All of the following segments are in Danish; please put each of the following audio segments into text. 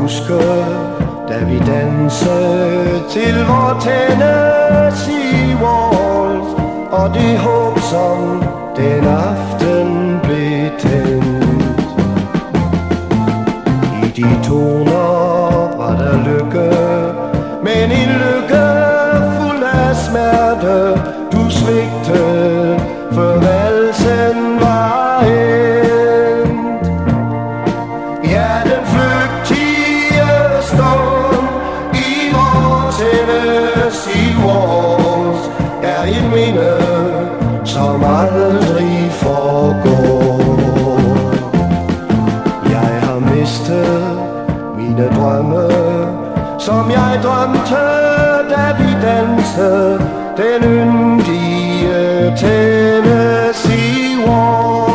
huske, da vi dansede til vor Tennessee Waltz, og det håb, som den aften blev tændt. I de toner var der lykke, men en lykke fuld af smerte. Du svigtede, for valsen var endt. Ja, den flygtige stund i vor Tennessee Waltz er et minde, som aldrig forgår. Jeg har mistet mine drømme, som jeg drømte, da vi dansede den yndige Tennessee Waltz.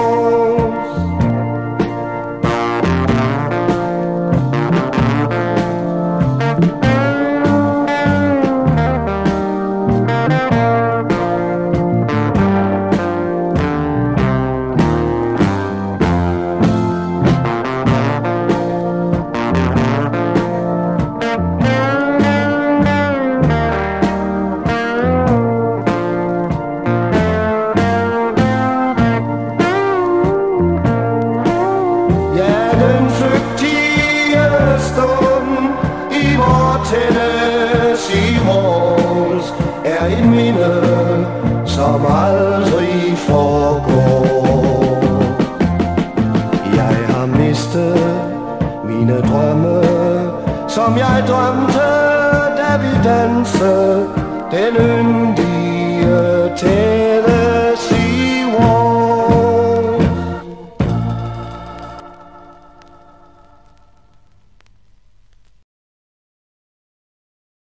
Tennessee Waltz er et minde, som aldrig forgår. Jeg har mistet mine drømme, som jeg drømte, da vi dansede den yndige Tennessee.